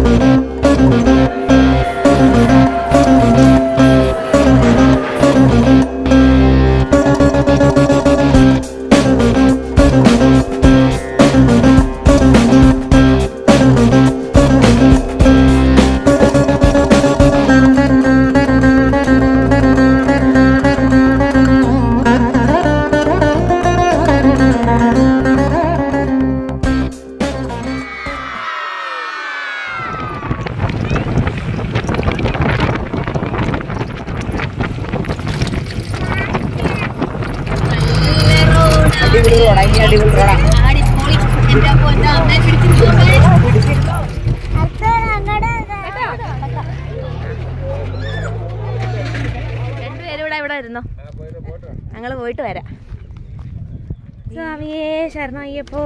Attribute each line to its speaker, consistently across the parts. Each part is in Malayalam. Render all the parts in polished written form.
Speaker 1: രണ്ടുപേരും ഇവിടെ ഇരുന്നോ, ഞങ്ങള് പോയിട്ട് വരാം. സ്വാമിയേ ശരണം അയ്യപ്പോ.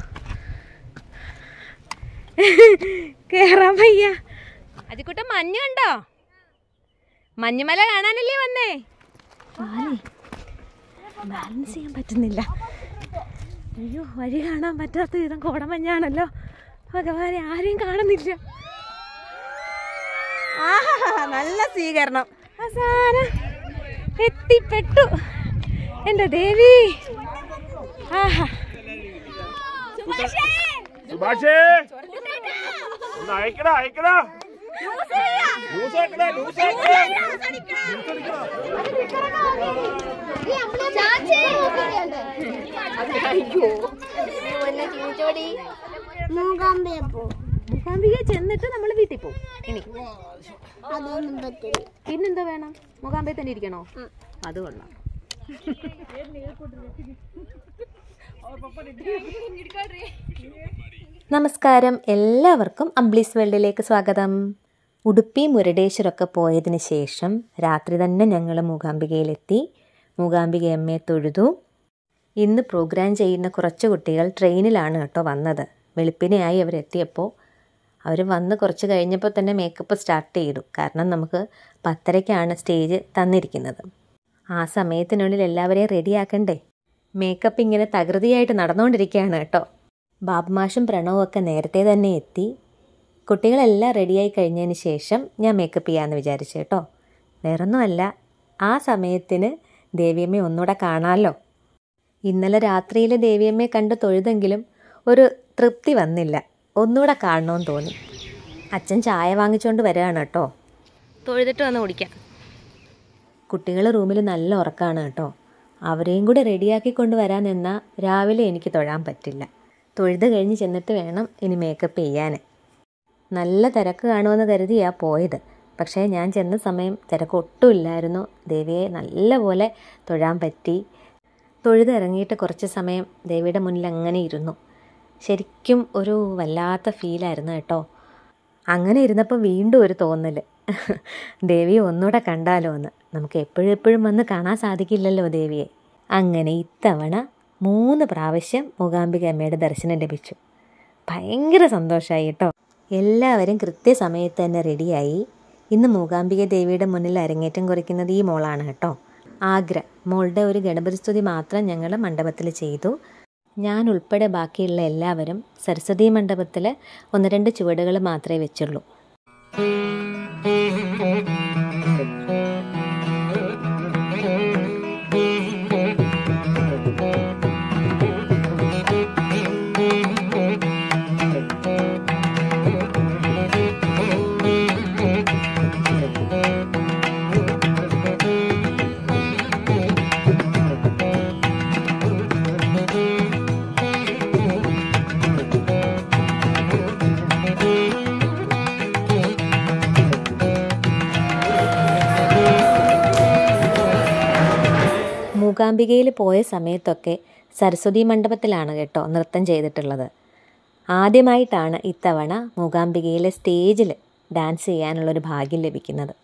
Speaker 1: കേറാൻ വയ്യ. അതിക്കുട്ടൻ മഞ്ഞ് കണ്ടോ? മഞ്ഞുമല കാണാനല്ലേ വന്നേ? ബാലൻസ് ചെയ്യാൻ പറ്റുന്നില്ല. അയ്യോ, വഴി കാണാൻ പറ്റാത്ത വിധം കോടമഞ്ഞാണല്ലോ ഭഗവാനെ, ആരെയും കാണുന്നില്ല. നല്ല സ്വീകരണം. അവസാനം എത്തിപ്പെട്ടു എന്റെ ദേവി. മൂകാംബിക ചെന്നിട്ട് നമ്മള് വീട്ടിൽ പോകും. ഇനി പിന്നെന്താ വേണം? മൂകാംബിക തന്നെ ഇരിക്കണോ? അത് കൊള്ളാം. നമസ്കാരം, എല്ലാവർക്കും അംബ്ലീസ് വേൾഡിലേക്ക് സ്വാഗതം. ഉടുപ്പി മുരുടേശ്വരമൊക്കെ പോയതിന് ശേഷം രാത്രി തന്നെ ഞങ്ങൾ മൂകാംബികയിലെത്തി. മൂകാംബിക അമ്മയെ തൊഴുതു. ഇന്ന് പ്രോഗ്രാം ചെയ്യുന്ന കുറച്ച് കുട്ടികൾ ട്രെയിനിലാണ് കേട്ടോ വന്നത്. വെളുപ്പിനെയായി അവരെത്തിയപ്പോൾ. അവർ വന്ന് കുറച്ച് കഴിഞ്ഞപ്പോൾ തന്നെ മേക്കപ്പ് സ്റ്റാർട്ട് ചെയ്തു. കാരണം നമുക്ക് 10:30-ക്കാണ് സ്റ്റേജ് തന്നിരിക്കുന്നത്. ആ സമയത്തിനുള്ളിൽ എല്ലാവരെയും റെഡിയാക്കണ്ടേ. മേക്കപ്പ് ഇങ്ങനെ തകൃതിയായിട്ട് നടന്നുകൊണ്ടിരിക്കുകയാണ് കേട്ടോ. ബാബുമാഷും പ്രണവും ഒക്കെ നേരത്തെ തന്നെ എത്തി. കുട്ടികളെല്ലാം റെഡിയായി കഴിഞ്ഞതിന് ശേഷം ഞാൻ മേക്കപ്പ് ചെയ്യാമെന്ന് വിചാരിച്ചു കേട്ടോ. വേറൊന്നുമല്ല, ആ സമയത്തിന് ദേവിയമ്മയെ ഒന്നുകൂടെ കാണാമല്ലോ. ഇന്നലെ രാത്രിയിൽ ദേവിയമ്മയെ കണ്ട് തൊഴുതെങ്കിലും ഒരു തൃപ്തി വന്നില്ല. ഒന്നുകൂടെ കാണണമെന്ന് തോന്നി. അച്ഛൻ ചായ വാങ്ങിച്ചുകൊണ്ട് വരികയാണ് കേട്ടോ. തൊഴുതിട്ട് വന്ന് കുടിക്കാം. കുട്ടികൾ റൂമിൽ നല്ല ഉറക്കമാണ് കേട്ടോ. അവരെയും കൂടെ റെഡിയാക്കിക്കൊണ്ട് വരാൻ നിന്നാൽ രാവിലെ എനിക്ക് തൊഴാൻ പറ്റില്ല. തൊഴുത് കഴിഞ്ഞ് ചെന്നിട്ട് വേണം ഇനി മേക്കപ്പ് ചെയ്യാൻ. നല്ല തിരക്ക് കാണുമെന്ന് കരുതിയാണ് പോയത്. പക്ഷേ ഞാൻ ചെന്ന സമയം തിരക്ക് ഒട്ടുമില്ലായിരുന്നു. ദേവിയെ നല്ലപോലെ തൊഴാൻ പറ്റി. തൊഴുതിറങ്ങിയിട്ട് കുറച്ച് സമയം ദേവിയുടെ മുന്നിൽ അങ്ങനെ ഇരുന്നു. ശരിക്കും ഒരു വല്ലാത്ത ഫീലായിരുന്നു കേട്ടോ. അങ്ങനെ ഇരുന്നപ്പോൾ വീണ്ടും ഒരു തോന്നൽ, ദേവിയെ ഒന്നുകൂടെ കണ്ടാലോ എന്ന്. നമുക്ക് എപ്പോഴും വന്ന് കാണാൻ സാധിക്കില്ലല്ലോ ദേവിയെ. അങ്ങനെ ഇത്തവണ 3 പ്രാവശ്യം മൂകാംബിക അമ്മയുടെ ദർശനം ലഭിച്ചു. ഭയങ്കര സന്തോഷമായി കേട്ടോ. എല്ലാവരും കൃത്യസമയത്ത് തന്നെ റെഡിയായി. ഇന്ന് മൂകാംബിക ദേവിയുടെ മുന്നിൽ അരങ്ങേറ്റം കുറിക്കുന്നത് ഈ മോളാണ് കേട്ടോ. ആഗ്ര മോളുടെ ഒരു ഗണപതി സ്തുതി മാത്രം ഞങ്ങൾ മണ്ഡപത്തിൽ ചെയ്തു. ഞാൻ ഉൾപ്പെടെ ബാക്കിയുള്ള എല്ലാവരും സരസ്വതി മണ്ഡപത്തിൽ 1-2 ചുവടുകൾ മാത്രമേ വെച്ചുള്ളൂ. മൂകാംബികയിൽ പോയ സമയത്തൊക്കെ സരസ്വതി മണ്ഡപത്തിലാണ് കേട്ടോ നൃത്തം ചെയ്തിട്ടുള്ളത്. ആദ്യമായിട്ടാണ് ഇത്തവണ മൂകാംബികയിലെ സ്റ്റേജിൽ ഡാൻസ് ചെയ്യാനുള്ളൊരു ഭാഗ്യം ലഭിക്കുന്നത്.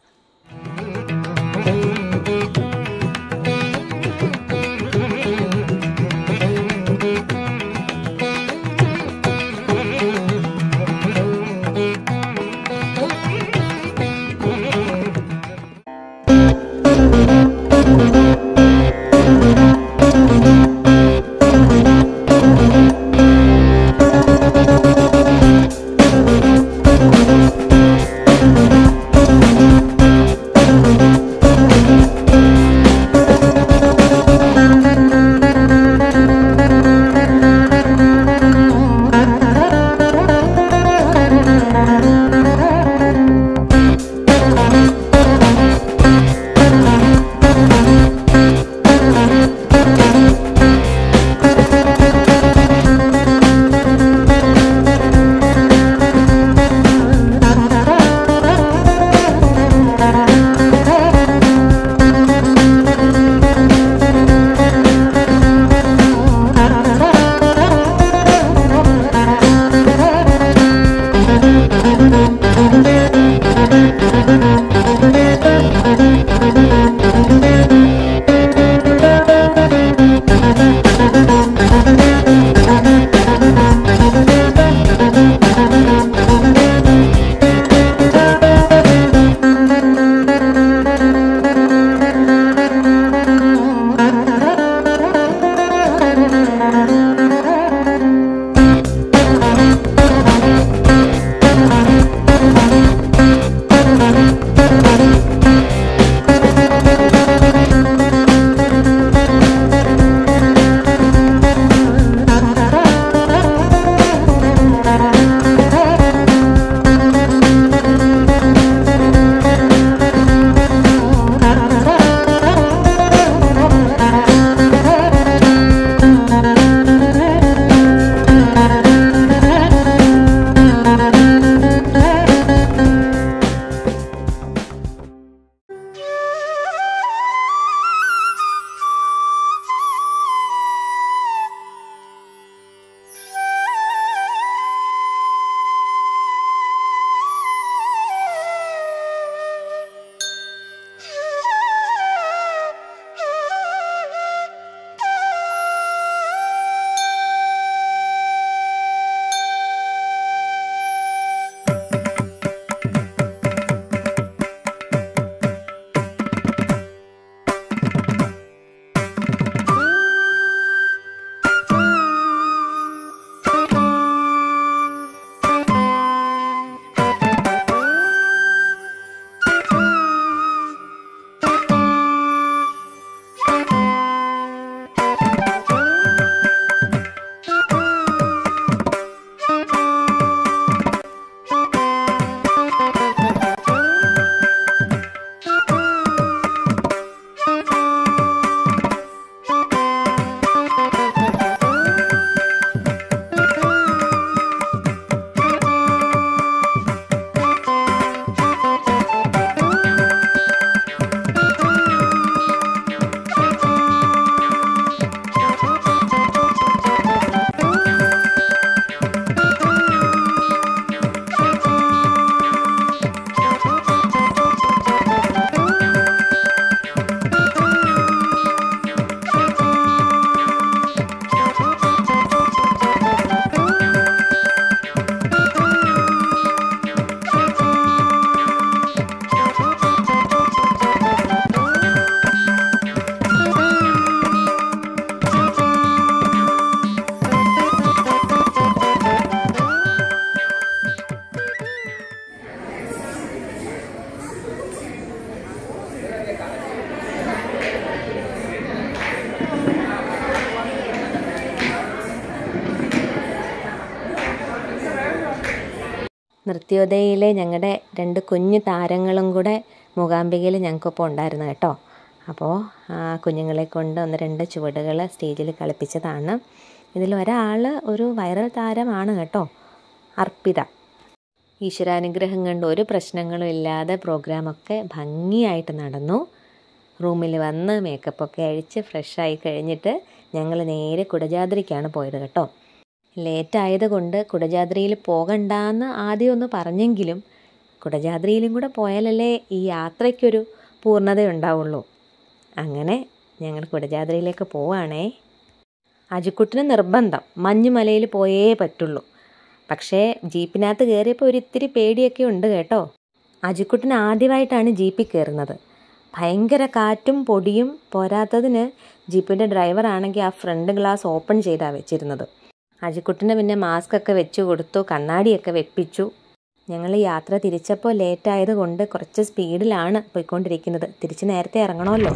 Speaker 1: നൃത്യോദയയിലെ ഞങ്ങളുടെ 2 കുഞ്ഞു താരങ്ങളും കൂടെ മൂകാംബികയിൽ ഞങ്ങൾക്കൊപ്പം ഉണ്ടായിരുന്നു കേട്ടോ. അപ്പോൾ കുഞ്ഞുങ്ങളെ കൊണ്ട് 1-2 ചുവടുകൾ സ്റ്റേജിൽ കളിപ്പിച്ചതാണ്. ഇതിലൊരാൾ ഒരു വൈറൽ താരമാണ് കേട്ടോ, അർപ്പിത. ഈശ്വരാനുഗ്രഹം കൊണ്ട് ഒരു പ്രശ്നങ്ങളും ഇല്ലാതെ പ്രോഗ്രാമൊക്കെ ഭംഗിയായിട്ട് നടന്നു. റൂമിൽ വന്ന് മേക്കപ്പൊക്കെ അഴിച്ച് ഫ്രഷായി കഴിഞ്ഞിട്ട് ഞങ്ങൾ നേരെ കുടജാദ്രിക്കാണ് പോയത് കേട്ടോ. ലേറ്റായത് കൊണ്ട് കുടജാദ്രിയിൽ പോകണ്ടെന്ന് ആദ്യം ഒന്ന് പറഞ്ഞെങ്കിലും കുടജാദ്രിയിലും കൂടെ പോയാലല്ലേ ഈ യാത്രയ്ക്കൊരു പൂർണ്ണത ഉണ്ടാവുള്ളൂ. അങ്ങനെ ഞങ്ങൾ കുടജാദ്രിയിലേക്ക് പോവുകയാണേ. അജിക്കുട്ടിന് നിർബന്ധം മഞ്ഞുമലയിൽ പോയേ പറ്റുള്ളൂ. പക്ഷേ ജീപ്പിനകത്ത് കയറിയപ്പോൾ ഒരിത്തിരി പേടിയൊക്കെ ഉണ്ട് കേട്ടോ. അജിക്കുട്ടിന് ആദ്യമായിട്ടാണ് ജീപ്പിൽ കയറുന്നത്. ഭയങ്കര കാറ്റും പൊടിയും പോരാത്തതിന് ജീപ്പിൻ്റെ ഡ്രൈവറാണെങ്കിൽ ആ ഫ്രണ്ട് ഗ്ലാസ് ഓപ്പൺ ചെയ്താണ് വെച്ചിരുന്നത്. അജിക്കുട്ടിന് പിന്നെ മാസ്കൊക്കെ വെച്ച് കൊടുത്തു, കണ്ണാടിയൊക്കെ വെപ്പിച്ചു. ഞങ്ങൾ യാത്ര തിരിച്ചപ്പോൾ ലേറ്റായത് കൊണ്ട് കുറച്ച് സ്പീഡിലാണ് പോയിക്കൊണ്ടിരിക്കുന്നത്. തിരിച്ച് നേരത്തെ ഇറങ്ങണമല്ലോ.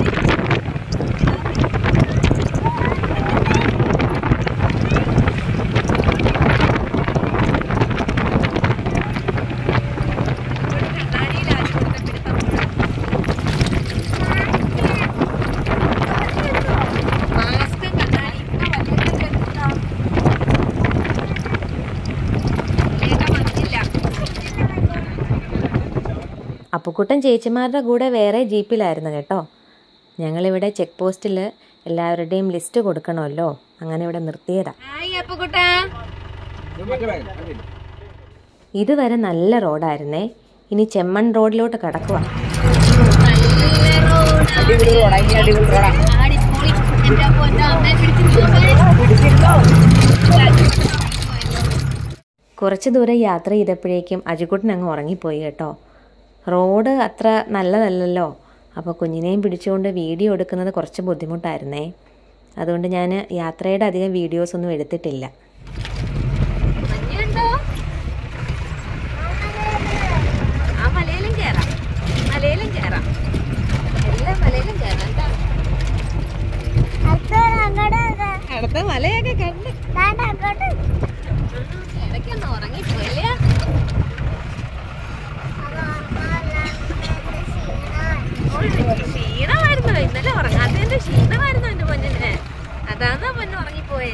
Speaker 1: അപ്പുക്കുട്ടൻ ചേച്ചിമാരുടെ കൂടെ വേറെ ജീപ്പിലായിരുന്നു കേട്ടോ. ഞങ്ങളിവിടെ ചെക്ക് പോസ്റ്റിൽ എല്ലാവരുടെയും ലിസ്റ്റ് കൊടുക്കണമല്ലോ, അങ്ങനെ ഇവിടെ നിർത്തിയതാ. ഇതുവരെ നല്ല റോഡായിരുന്നേ. ഇനി ചെമ്മൺ റോഡിലോട്ട് കടക്കുക. കുറച്ച് ദൂരം യാത്ര ചെയ്തപ്പോഴേക്കും അജിക്കുട്ടൻ അങ്ങ് ഉറങ്ങിപ്പോയി കേട്ടോ. റോഡ് അത്ര നല്ലതല്ലല്ലോ. അപ്പോൾ കുഞ്ഞിനെയും പിടിച്ചുകൊണ്ട് വീഡിയോ എടുക്കുന്നത് കുറച്ച് ബുദ്ധിമുട്ടായിരുന്നേ. അതുകൊണ്ട് ഞാൻ യാത്രയുടെ അധികം വീഡിയോസൊന്നും എടുത്തിട്ടില്ല. അടുത്ത മലയൊക്കെ കണ്ട് ഇടയ്ക്കൊന്ന് ഉറങ്ങിപ്പോയില്ല. ക്ഷീണമായിരുന്നു, ഇന്നലെ ഉറങ്ങാത്തതിന്റെ ക്ഷീണമായിരുന്നു എന്റെ പൊന്നിന്. അതാന്നാ പൊന്നു ഉറങ്ങിപ്പോയേ.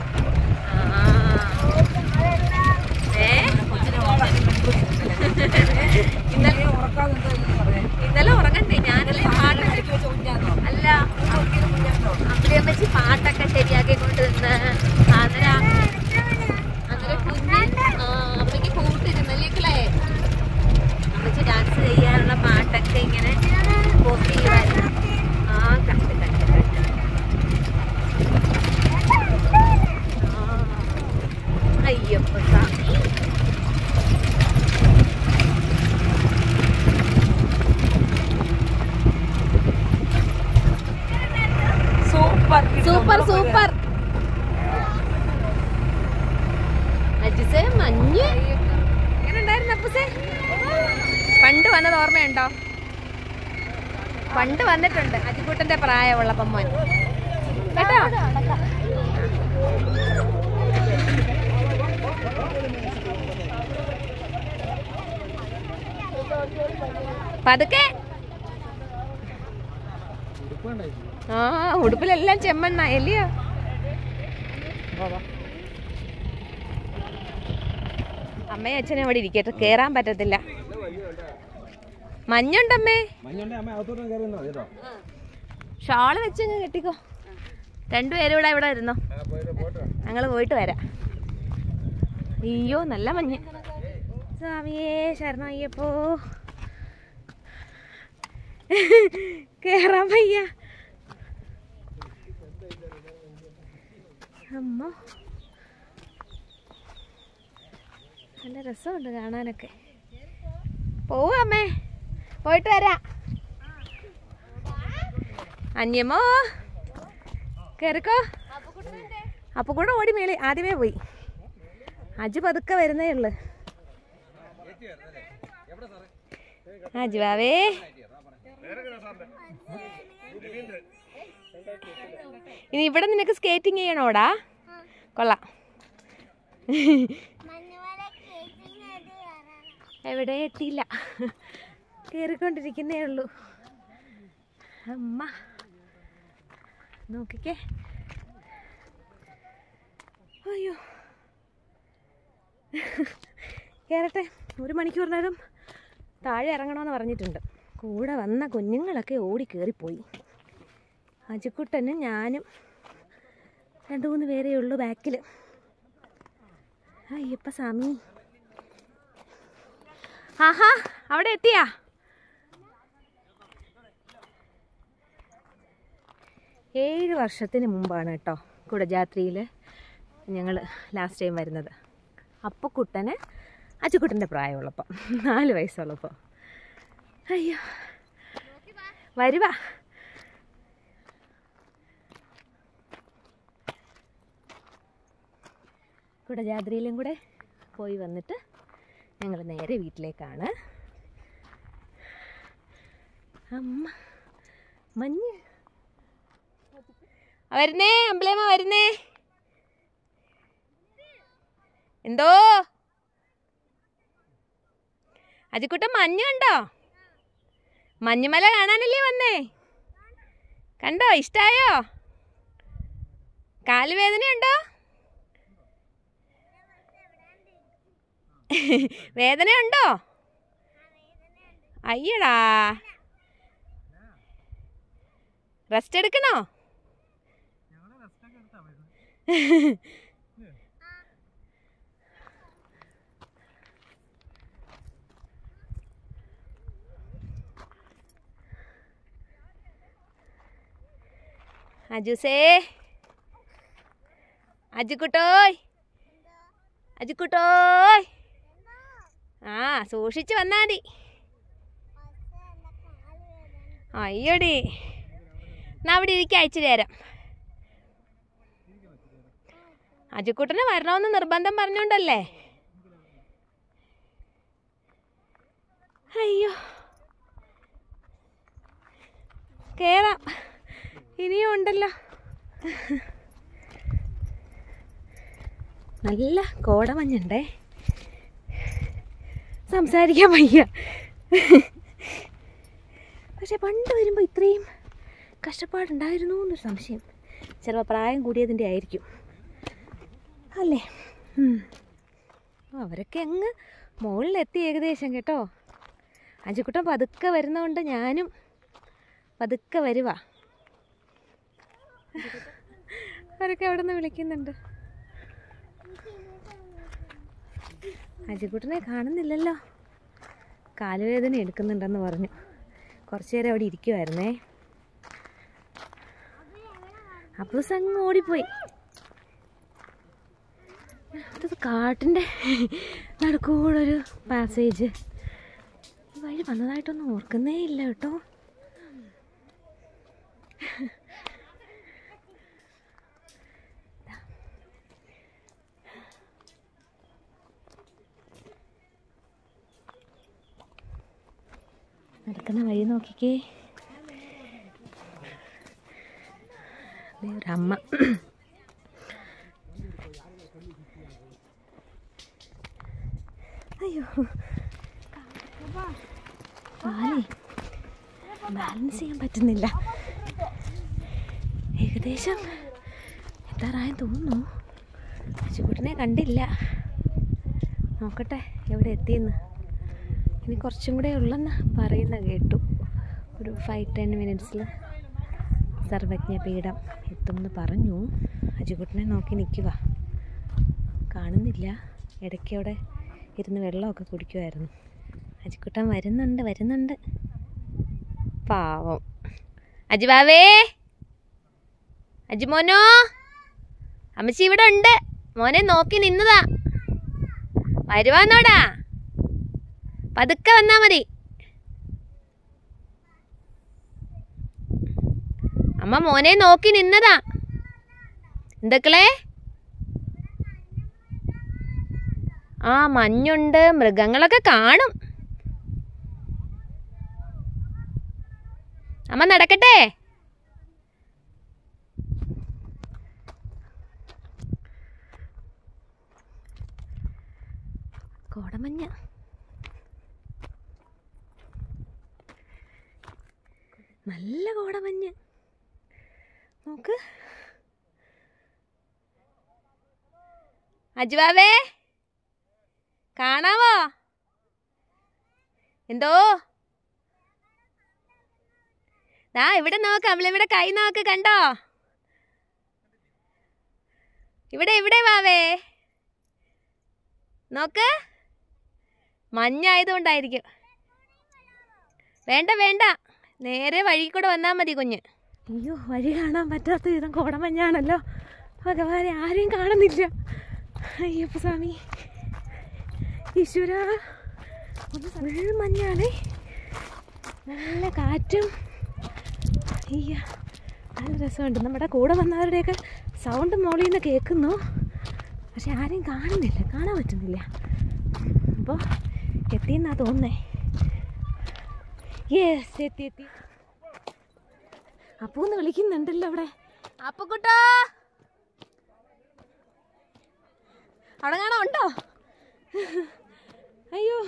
Speaker 1: ഇന്നലെ ഉറങ്ങണ്ടേ? ഞാനല്ലേ അല്ല അമ്മച്ചി പാട്ടൊക്കെ ശരിയാക്കി കൊണ്ട് നിന്ന് അന്നേരം കുഞ്ഞ് അമ്മയ്ക്ക് കൂട്ടിരുന്നല്ലേ. അമ്മച്ചി ഡാൻസ് ചെയ്യാനുള്ള പാട്ടൊക്കെ ഇങ്ങനെ കോപ്പി ചെയ്യുമായിരുന്നു. കണ്ട് അയ്യപ്പ സ്വാമി. Super super. അജിസേ മഞ്ഞ് എങ്ങനെ ഉണ്ടായിരുന്നു? അപ്പുസേ പണ്ട് വന്നത് ഓർമ്മയുണ്ടോ? പണ്ട് വന്നിട്ടുണ്ട് അജിക്കുട്ടന്റെ പ്രായമുള്ളപ്പം മോൻ കേട്ടോ. പതുക്കെ. ഉടുപ്പിലെല്ലാം ചെമ്മണ്ണ എല്ലയോ. അമ്മയും അച്ഛനും ഇവിടെ ഇരിക്കട്ടെ, കേറാൻ പറ്റത്തില്ല. മഞ്ഞുണ്ടമ്മേ. ഷാള് വെച്ചങ്ങ് കെട്ടിക്കോ. 2 പേരും ഇവിടെ ഇരുന്നോ. ഞങ്ങൾ പോയിട്ട് വരാം. അയ്യോ നല്ല മഞ്ഞ്. സ്വാമിയേ ശരണം അയ്യപ്പോ. കേറാൻ വയ്യ. അമ്മ നല്ല രസമുണ്ട് കാണാനൊക്കെ. പോവാമ്മേ, പോയിട്ട് വരാം. അന്യമോ കേറിക്കോ. അപ്പൊ കൂടെ ഓടി മേളി ആദ്യമേ പോയി. അജു പതുക്കെ വരുന്നേ ഉള്ളു. അജുവാവേ ഇനി ഇവിടെ നിനക്ക് സ്കേറ്റിംഗ് ചെയ്യണോടാ? കൊള്ളാം. എവിടെ എത്തിയില്ല, കയറിക്കൊണ്ടിരിക്കുന്നേ ഉള്ളൂ. അമ്മ നോക്കിക്കേ. അയ്യോ, കയറട്ടെ. 1 മണിക്കൂറിനകം താഴെ ഇറങ്ങണമെന്ന് പറഞ്ഞിട്ടുണ്ട്. കൂടെ വന്ന കുഞ്ഞുങ്ങളൊക്കെ ഓടി കയറിപ്പോയി. അജിക്കുട്ടനും ഞാനും 2-3 പേരേ ഉള്ളൂ ബാക്കിൽ. അയ്യപ്പ സ്വാമി. ആഹാ, അവിടെ എത്തിയാ? 7 വർഷത്തിന് മുമ്പാണ് കേട്ടോ കുടജാത്രിയിൽ ഞങ്ങൾ ലാസ്റ്റ് ടൈം വരുന്നത്. അപ്പക്കുട്ടന് അച്ചുക്കുട്ടൻ്റെ പ്രായമുള്ളപ്പോൾ, 4 വയസ്സുള്ളപ്പോൾ. അയ്യോ, വരുവാ. കുടജാദ്രിയിലും കൂടെ പോയി വന്നിട്ട് ഞങ്ങൾ നേരെ വീട്ടിലേക്കാണ്. അമ്മ മഞ്ഞ് വരുന്നേ, അമ്പിളിയമ്മ വരുന്നേ. എന്തോ അജിക്കുട്ടൻ മഞ്ഞ് കണ്ടോ? മഞ്ഞുമല കാണാനല്ലേ വന്നേ? കണ്ടോ? ഇഷ്ടായോ? കാലുവേദനയുണ്ടോ? വേദനയുണ്ടോ? അയ്യടാ, റെസ്റ്റ് എടുക്കണോ? അജുസേ, അജിക്കുട്ടോയ്, അജിക്കുട്ടോയ്. ആ, സൂക്ഷിച്ച് വന്നാ മതി. അയ്യോടി, എന്നാ അവിടെ ഇരിക്കുക, അയച്ചു തരാം. അജിക്കുട്ടന് വരണമെന്ന് നിർബന്ധം പറഞ്ഞോണ്ടല്ലേ. അയ്യോ, കേറാം, ഇനിയും ഉണ്ടല്ലോ. നല്ല കോടമഞ്ഞുണ്ടേ, സംസാരിക്കാൻ വയ്യ. പക്ഷെ പണ്ട് വരുമ്പോൾ ഇത്രയും കഷ്ടപ്പാടുണ്ടായിരുന്നു എന്നൊരു സംശയം. ചിലപ്പോൾ പ്രായം കൂടിയതിൻ്റെ ആയിരിക്കും അല്ലേ. അവരൊക്കെ അങ്ങ് മുകളിലെത്തി ഏകദേശം കേട്ടോ. അജിക്കുട്ടൻ പതുക്കെ വരുന്നതുകൊണ്ട് ഞാനും പതുക്കെ വരുവാ. അവരൊക്കെ അവിടെ നിന്ന് വിളിക്കുന്നുണ്ട്. അജിക്കുട്ടനെ കാണുന്നില്ലല്ലോ. കാലുവേദന എടുക്കുന്നുണ്ടെന്ന് പറഞ്ഞു. കുറച്ചു നേരം അവിടെ ഇരിക്കുമായിരുന്നേ. അപ്പോൾ അങ്ങ് ഓടിപ്പോയി. ഇത് കാട്ടിൻ്റെ നടുക്കൂടൊരു പാസേജ്. ഈ വഴി വന്നതായിട്ടൊന്നും ഓർക്കുന്നേ ഇല്ല കേട്ടോ. നടക്കുന്ന വഴി നോക്കിക്കേ. ഒരമ്മ. അയ്യോ, ബാലൻസ് ചെയ്യാൻ പറ്റുന്നില്ല. ഏകദേശം എത്താറായെന്ന് തോന്നുന്നു. അച്ചുകുട്ടനെ കണ്ടില്ല. നോക്കട്ടെ എവിടെ എത്തിയെന്ന്. ഇനി കുറച്ചും കൂടെ ഉള്ളെന്ന് പറയുന്ന കേട്ടു. ഒരു 5-10 മിനിറ്റ്സിൽ സർവജ്ഞപീഠം എത്തുമെന്ന് പറഞ്ഞു. അജിക്കുട്ടനെ നോക്കി നിൽക്കുക. കാണുന്നില്ല. ഇടയ്ക്ക് അവിടെ ഇരുന്ന് വെള്ളമൊക്കെ കുടിക്കുമായിരുന്നു. അജിക്കുട്ടൻ വരുന്നുണ്ട്. പാവം. അജിബാവേ, അജിമോനോ, അമ്മച്ചി ഇവിടെ ഉണ്ട്. മോനെ നോക്കി നിന്നതാ. വരുവാന്നോടാ, പതുക്കെ വന്നാ മതി. അമ്മ മോനെ നോക്കി നിന്നതാ. എന്തൊക്കെ? ആ, മഞ്ഞുണ്ട്, മൃഗങ്ങളൊക്കെ കാണും. അമ്മ നടക്കട്ടെ. കോടമഞ്ഞ നല്ല കോടമഞ്ഞ് നോക്ക്. അജുവാവേ കാണാവോ? എന്തോ? ദാ ഇവിടെ നോക്ക്, അവളിവിടെ കൈ നോക്ക്, കണ്ടോ? ഇവിടെ ഇവിടെ വാവേ നോക്ക്. മഞ്ഞായതുകൊണ്ടായിരിക്കും. വേണ്ട വേണ്ട, നേരെ വഴി കൂടെ വന്നാൽ മതി കുഞ്ഞ്. അയ്യോ, വഴി കാണാൻ പറ്റാത്ത വിധം കോടമഞ്ഞാണല്ലോ ഭഗവാനെ, ആരെയും കാണുന്നില്ല. അയ്യപ്പ സ്വാമി, ഈശ്വര, ഒന്ന് ഫുൾ മഞ്ഞാണേ, നല്ല കാറ്റും. അയ്യ, നല്ല രസമുണ്ട്. നമ്മുടെ കൂടെ വന്നവരുടെയൊക്കെ സൗണ്ട് മോളിൽ നിന്ന് കേൾക്കുന്നു, പക്ഷെ ആരെയും കാണുന്നില്ല, കാണാൻ പറ്റുന്നില്ല. അപ്പോൾ എത്തിയെന്നാ തോന്നുന്നേ. യെസ്, എത്തി എത്തി. അപ്പൂന്ന് വിളിക്കുന്നുണ്ടല്ലോ അവിടെ. അപ്പുക്കുട്ടോ, അവിടെ കാണാൻ ഉണ്ടോ? അയ്യോ,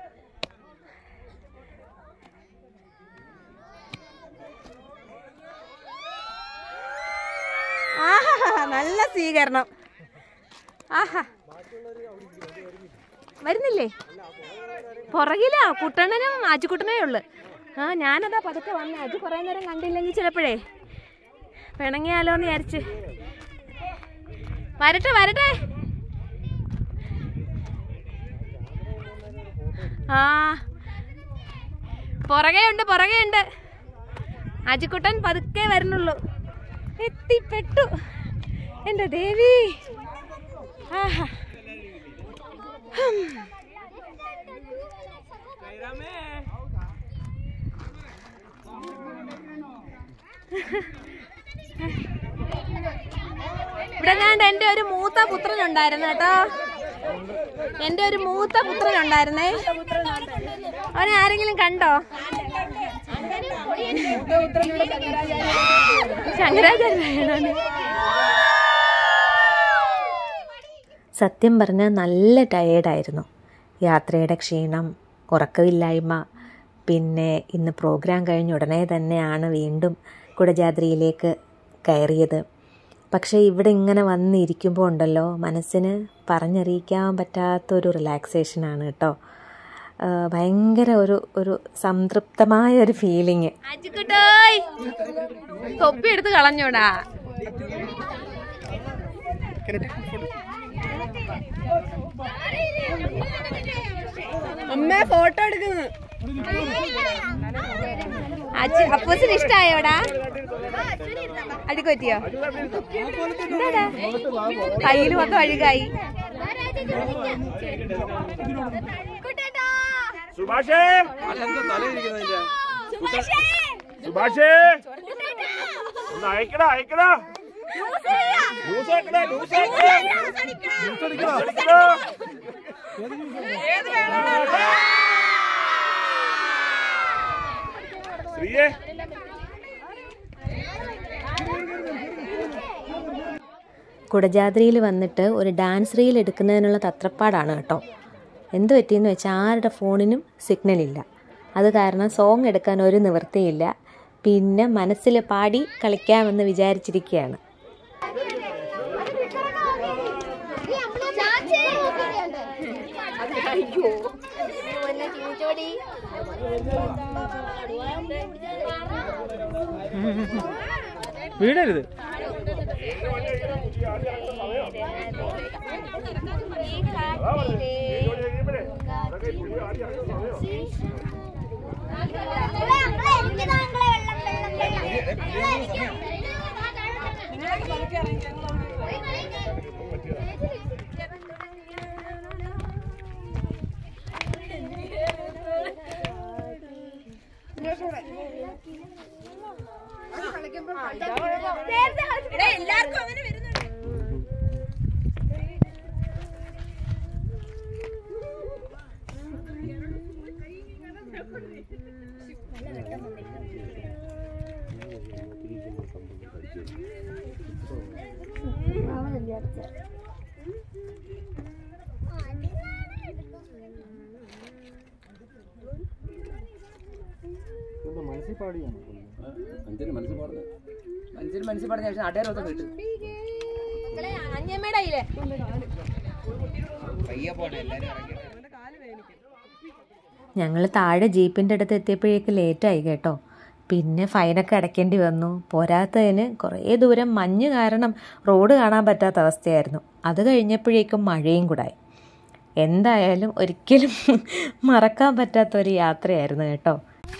Speaker 1: ആഹാ, നല്ല സ്വീകരണം. ആഹാ, വരുന്നില്ലേ? പുറകിലാ കുട്ടണ്ണനും ആജുക്കുട്ടനേ ഉള്ളു. ആ, ഞാനതാ പതുക്കെ വന്നേ. അജു കുറേ നേരം കണ്ടില്ലെങ്കിൽ ചിലപ്പോഴേ പിണങ്ങിയാലോ എന്ന് വിചാരിച്ച്. വരട്ടെ വരട്ടെ. ആ, പുറകെയുണ്ട് പുറകെയുണ്ട്. അജുക്കുട്ടൻ പതുക്കെ വരുന്നുള്ളൂ. എത്തിപ്പെട്ടു എൻ്റെ ദേവി. ആഹാ, ഇവിടെ ഞാൻ എൻ്റെ ഒരു മൂത്ത പുത്രനുണ്ടായിരുന്നു കേട്ടോ. എൻ്റെ ഒരു മൂത്ത പുത്രനുണ്ടായിരുന്നേ. അവനെ ആരെങ്കിലും കണ്ടോ? ശങ്കരാചാര്യ. സത്യം പറഞ്ഞാൽ നല്ല ടയേർഡായിരുന്നു. യാത്രയുടെ ക്ഷീണം, ഉറക്കമില്ലായ്മ. പിന്നെ ഇന്ന് പ്രോഗ്രാം കഴിഞ്ഞ ഉടനെ തന്നെയാണ് വീണ്ടും കുടജാദ്രിയിലേക്ക് കയറിയത്. പക്ഷേ ഇവിടെ ഇങ്ങനെ വന്നിരിക്കുമ്പോൾ ഉണ്ടല്ലോ, മനസ്സിന് പറഞ്ഞറിയിക്കാൻ പറ്റാത്തൊരു റിലാക്സേഷനാണ് കേട്ടോ. ഭയങ്കര ഒരു സംതൃപ്തമായ ഒരു ഫീലിങ്. തൊപ്പി എടുത്ത് കളഞ്ഞോടാ. അമ്മ ഫോട്ടോ എടുക്കുന്നു. അപ്പൂസിന് ഇഷ്ടായോടാ? അടിക്ക് പറ്റിയോ? കയ്യില് മൊത്തം അഴുകായി.
Speaker 2: സുഭാഷേ, സുഭാഷേ, ഒന്ന് അയക്കടാ അയക്കടാ. ശ്രീയേ,
Speaker 1: കുടജാദ്രിയിൽ വന്നിട്ട് ഒരു ഡാൻസ് റീൽ എടുക്കുന്നതിനുള്ള തത്രപ്പാടാണ് കേട്ടോ. എന്ത് പറ്റിയെന്ന് വെച്ചാൽ ആരുടെ ഫോണിനും സിഗ്നലില്ല. അത് കാരണം സോങ് എടുക്കാൻ ഒരു നിവൃത്തിയില്ല. പിന്നെ മനസ്സിൽ പാടി കളിക്കാമെന്ന് വിചാരിച്ചിരിക്കുകയാണ്.
Speaker 2: വീടരുത്.
Speaker 1: എല്ലാവർക്കും അങ്ങനെ വരുന്നുണ്ട്.
Speaker 2: മനസ്സിൽ പാടിയാണ്.
Speaker 3: മനസ്സിൽ പറഞ്ഞ ശേഷം നാട്ടുകാരൊക്കെ കിട്ടും.
Speaker 1: ഞങ്ങൾ താഴെ ജീപ്പിൻ്റെ അടുത്ത് എത്തിയപ്പോഴേക്ക് ലേറ്റായി കേട്ടോ. പിന്നെ ഫൈനൊക്കെ അടയ്ക്കേണ്ടി വന്നു. പോരാത്തതിന് കുറേ ദൂരം മഞ്ഞ് കാരണം റോഡ് കാണാൻ പറ്റാത്ത അവസ്ഥയായിരുന്നു. അത് കഴിഞ്ഞപ്പോഴേക്കും മഴയും കൂടായി. എന്തായാലും ഒരിക്കലും മറക്കാൻ പറ്റാത്തൊരു യാത്രയായിരുന്നു കേട്ടോ.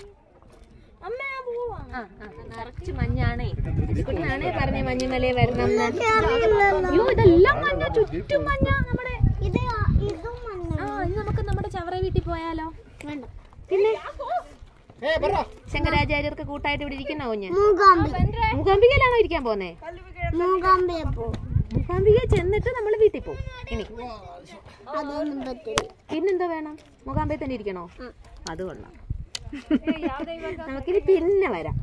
Speaker 1: നിറച്ച് മഞ്ഞാണേ. കുഞ്ഞാണേ പറഞ്ഞ മഞ്ഞുമലയെ വരണം. അയ്യോ ഇതെല്ലാം മഞ്ഞ, ചുറ്റും മഞ്ഞ. നമ്മുടെ നമുക്ക് നമ്മുടെ ചവറ വീട്ടിൽ പോയാലോ? പിന്നെ ശങ്കരാചാര്യർക്ക് കൂട്ടായിട്ട് ഇവിടെ ഇരിക്കണോ? കുഞ്ഞ് മൂകാംബികയിലാണോ ഇരിക്കാൻ പോന്നേ? മൂകാംബിക ചെന്നിട്ട് നമ്മൾ വീട്ടിൽ പോകും. ഇനി പിന്നെന്താ വേണം? മൂകാംബിക തന്നെ ഇരിക്കണോ? അത് കൊള്ളാം. നമുക്കിനി പിന്നെ വരാം.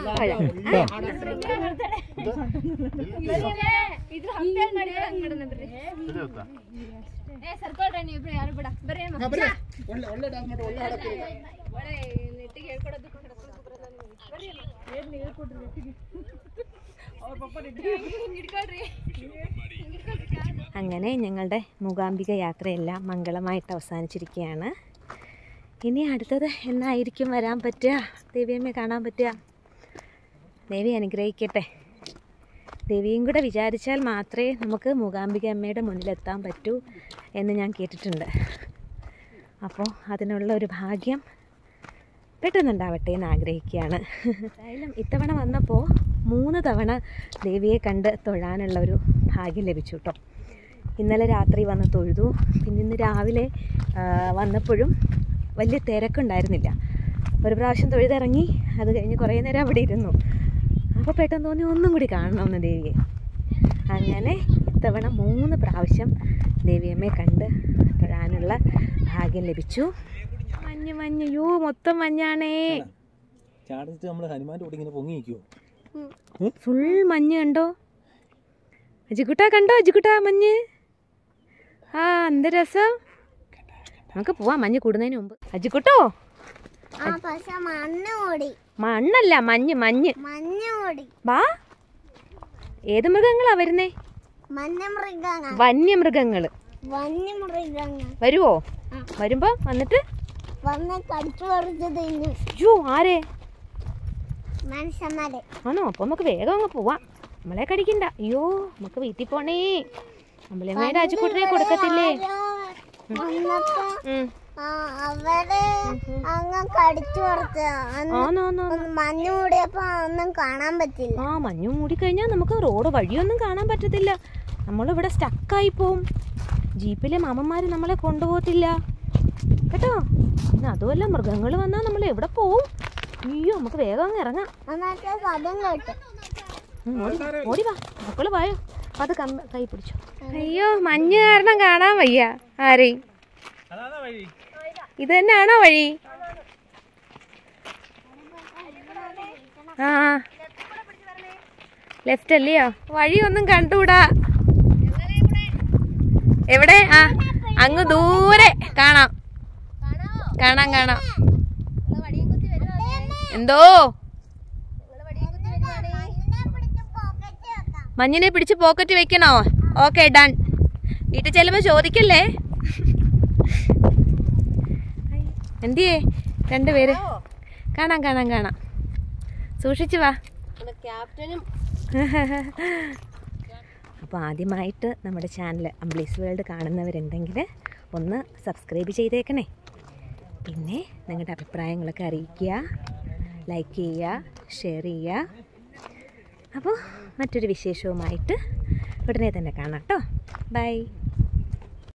Speaker 1: അങ്ങനെ ഞങ്ങളുടെ മൂകാംബിക യാത്രയെല്ലാം മംഗളമായിട്ട് അവസാനിച്ചിരിക്കുകയാണ്. ഇനി അടുത്തത് എന്നായിരിക്കും വരാൻ പറ്റുക? ദേവിയമ്മയെ കാണാൻ പറ്റുക? ദേവി അനുഗ്രഹിക്കട്ടെ. ദേവിയും കൂടെ വിചാരിച്ചാൽ മാത്രമേ നമുക്ക് മൂകാംബിക അമ്മയുടെ മുന്നിലെത്താൻ പറ്റൂ എന്ന് ഞാൻ കേട്ടിട്ടുണ്ട്. അപ്പോൾ അതിനുള്ള ഒരു ഭാഗ്യം പെട്ടെന്നുണ്ടാവട്ടെ എന്ന് ആഗ്രഹിക്കുകയാണ്. എന്തായാലും ഇത്തവണ വന്നപ്പോൾ 3 തവണ ദേവിയെ കണ്ട് തൊഴാനുള്ള ഒരു ഭാഗ്യം ലഭിച്ചു കേട്ടോ. ഇന്നലെ രാത്രി വന്ന് തൊഴുതു. പിന്നെ ഇന്ന് രാവിലെ വന്നപ്പോഴും വലിയ തിരക്കുണ്ടായിരുന്നില്ല. ഒരു പ്രാവശ്യം തൊഴുതിറങ്ങി. അത് കഴിഞ്ഞ് കുറേ നേരം അവിടെ ഇരുന്നു. അപ്പോൾ പെട്ടെന്ന് തോന്നി ഒന്നും കൂടി കാണണമെന്ന് ദേവിയെ. അങ്ങനെ ഇത്തവണ 3 പ്രാവശ്യം ദേവിയമ്മയെ കണ്ട് തൊഴാനുള്ള ഭാഗ്യം ലഭിച്ചു. മഞ്ഞ് മഞ്ഞ്, യോ മൊത്തം മഞ്ഞാണേ. ഫുൾ മഞ്ഞ് കണ്ടോ അജിക്കുട്ടാ? കണ്ടോ അജിക്കുട്ടാ മഞ്ഞ്? ആ എന്ത് രസം. നമുക്ക് പോവാം മഞ്ഞ് കൂടുന്നതിന് മുമ്പ്. അജിക്കുട്ടോ മണ്ണല്ല മഞ്ഞ് മഞ്ഞ്. വാ. ഏത് മൃഗങ്ങളാ വരുന്നേ? വന്യമൃഗങ്ങള്. വരുവോ? വരുമ്പോ വന്നിട്ട് ആരെ? ആണോ? അപ്പൊ നമുക്ക് വേഗം അങ്ങ് പോവാം. നമ്മളെ കടിക്കണ്ട. അയ്യോ നമുക്ക് വീട്ടിൽ പോണേ. അമ്പലമ്മയുടെ അജിക്കുട്ടിനെ കൊടുക്കത്തില്ലേ? മഞ്ഞു മൂടിക്കഴിഞ്ഞാൽ നമുക്ക് റോഡ് വഴിയൊന്നും കാണാൻ പറ്റത്തില്ല. നമ്മളിവിടെ സ്റ്റക്കായി പോവും. ജീപ്പിലെ മാമന്മാര് നമ്മളെ കൊണ്ടുപോകത്തില്ല കേട്ടോ. പിന്നെ അതുമല്ല മൃഗങ്ങൾ വന്നാൽ നമ്മൾ എവിടെ പോവും? അയ്യോ നമുക്ക് വേഗം അങ്ങ് ഇറങ്ങാം. ഓടി വാ മക്കള് വായോ. അത് കൈ പിടിച്ചു. അയ്യോ മഞ്ഞ് കാരണം കാണാൻ വയ്യ ആരെയും. ഇത് തന്നെയാണോ വഴി? ആ ലെഫ്റ്റ് അല്ലയോ? വഴിയൊന്നും കണ്ടുകൂടാ. എവിടെ? ആ അങ്ങ് ദൂരെ കാണാം. കാണാം കാണാം. എന്തോ? മഞ്ഞിനെ പിടിച്ച് പോക്കറ്റ് വെക്കണോ? Okay done. വീട്ടിൽ ചെല്ലുമ്പോ ചോദിക്കല്ലേ. എന്തിയേ? 2 പേര്. കാണാം കാണാം കാണാം. സൂക്ഷിച്ചു വാ. അപ്പോൾ ആദ്യമായിട്ട് നമ്മുടെ ചാനൽ അംബ്ലീസ് വേൾഡ് കാണുന്നവരുണ്ടെങ്കിൽ ഒന്ന് സബ്സ്ക്രൈബ് ചെയ്തേക്കണേ. പിന്നെ നിങ്ങളുടെ അഭിപ്രായങ്ങളൊക്കെ അറിയിക്കുക, ലൈക്ക് ചെയ്യുക, ഷെയർ ചെയ്യുക. അപ്പോൾ മറ്റൊരു വിശേഷവുമായിട്ട് ഉടനെ തന്നെ കാണാം കേട്ടോ. ബൈ.